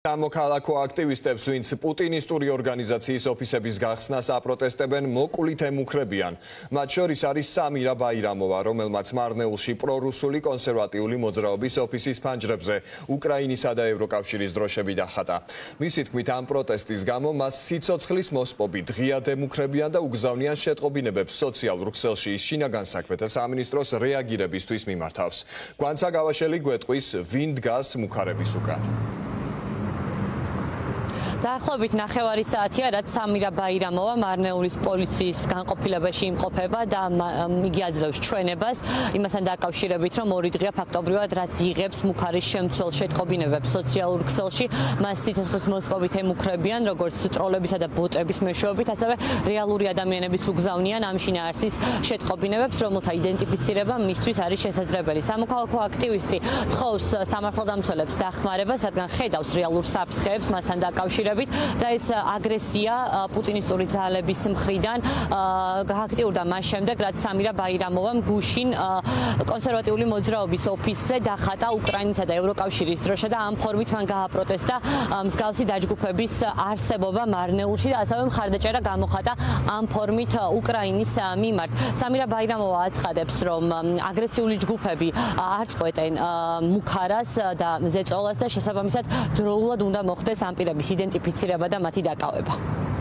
Სამოქალაქო აქტივისტებს, ვინც პუტინისტური ორგანიზაციის ოფისების გახსნას აპროტესტებენ, მოკლით ემუქრებიან. მათ შორის არის სამირა ბაირამოვა, რომელმაც მარნეულში პრორუსული კონსერვატიული მოძრაობის ოფისის ფანჯრებზე უკრაინისა და ევროკავშირის დროშები დახატა. მისი თქმით, ამ პროტესტის გამო მას სიცოცხლის მოსპობი დღიად ემუქრებიან და უგზავნიან შეტყობინებებს სოციალურ ქსელში. შინაგან საქმეთა სამინისტროს რეაგირებისთვის მიმართავს. გვანცა გავაშელი გვეტყვის, ვინ დგას მუქარების უკან. დაახლოებით 9 საათია, რაც სამირა ბაირამოვა მარნეულის პოლიციის განყოფილებაში იმყოფება და იგი აძლევს ჩვენებას იმასთან დაკავშირებით, რომ ორი დღეა ფაქტობრივად რაც იღებს მუქარის შემცველ შეტყობინებებს სოციალურ ქსელში, მას სიცოცხლის მოსპობით ემუქრებიან, როგორც ტროლებისა და ბოტების მეშვეობით, ასევე რეალური ადამიანებიც უგზავნიან ამ შინაარსის შეტყობინებებს, რომელთა იდენტიფიცირება მისთვის არის შესაძლებელი. სამოქალაქო აქტივისტი თხოვს სამართალდამცველებს დახმარებას, რადგან ხედავს რეალურ საფრთხეებს მასთან დაკავშირებით. და ეს აგრესია პუტინისტური ძალების მხრიდან გააქტიურდა მას შემდეგ, რაც სამირა ბაირამოვამ გუშინ კონსერვატიული მოძრაობის ოფისზე დახატა უკრაინისა და ევროკავშირის დროშა და ამ ფორმით მან გააპროტესტა მსგავსი დაჯგუფების არსებობა მარნეულში და ასევე მხარდაჭერა გამოხატა ამ ფორმით უკრაინის მიმართ. სამირა ბაირამოვა აცხადებს, რომ აგრესიული ჯგუფები არ წყვეტენ მუქარას და ზეწოლას და შესაბამისად დროულად უნდა მოხდეს ამ პირების იდენტიფიცირება და მათი დაკავება.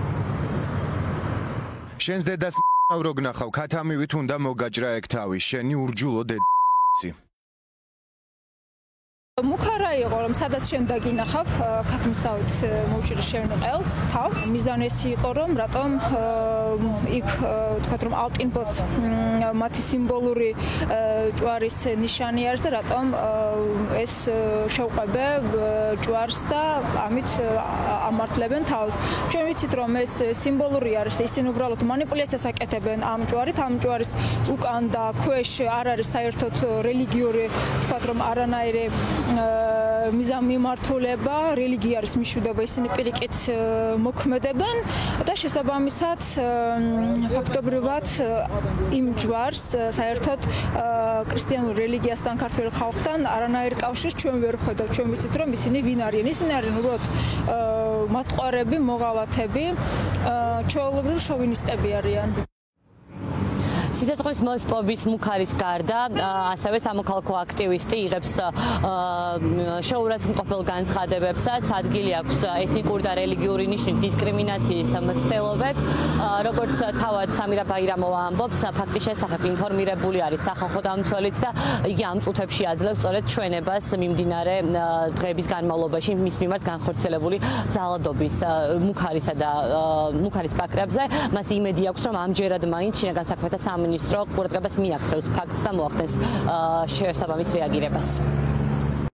შენს დედას რო გნახავ, ქათამივით უნდა მოგაჭრა ეგ თავი, შენი ურჯულო დედაცი. მუქარა იყო, რომ სადაც შენ დაგინახავ, ქათმისავით მოვჭირი შენ ყელს, თავს. მიზანი ეს იყო, რომ რატომ იქ თქვათ, რომ ალტინბოს მათი სიმბოლური ჯვარის ნიშანი არის და რატომ ეს შევყვებე ჯვარს და ამით ამართლებენ თავს. ჩვენ ვიცით, რომ ეს სიმბოლური არის, ისინი უბრალოდ манипуляციას აკეთებენ ამ ჯვარით, ამ ჯვარის უკან და ქვეშ არ არის საერთოდ რელიგიური, თქვათ, რომ არანაირი მიზანმიმართულება, რელიგია არის მიშვიდობა, ისინი პირიქით მოქმედებენ და შესაბამისად ფაქტობრივად იმ ჯვარს საერთოდ ქრისტიანულ რელიგიასთან, ქართველ ხალხთან არანაირ კავშირს ჩვენ ვერ ვხედავთ. ჩვენ ვიცით, რომ ისინი ვინ არიან. ისინი არიან უბრალოდ მათყარები, მოღალათები, ჩვეულებრივ შოვინისტები არიან. სიცოცხლის მოსპობის მუქარის გარდა, ასევე სამოქალაქო აქტივისტი იღებს შეურაცხმყოფელ განცხადებებსაც, ადგილი აქვს ეთნიკური და რელიგიური ნიშნის დისკრიმინაციის მცდელობებს. როგორც თავად სამირა ბაირამოვა ამბობს, ფაქტის შესახებ ინფორმირებული არის სახალხო დამცველიც და იგი ამ წუთებში აძლევს სწორედ ჩვენებას მიმდინარე დღეების განმავლობაში მის მიმართ განხორციელებული ძალადობის მუქარისა და მუქარის პაკრებზე. მას იმედი აქვს, რომ ამჯერად მაინც შინაგან საქმეთა სამინისტრო ყურადღებას მიაქცევს ფაქტს და მოახდენს შესაბამის რეაგირებას.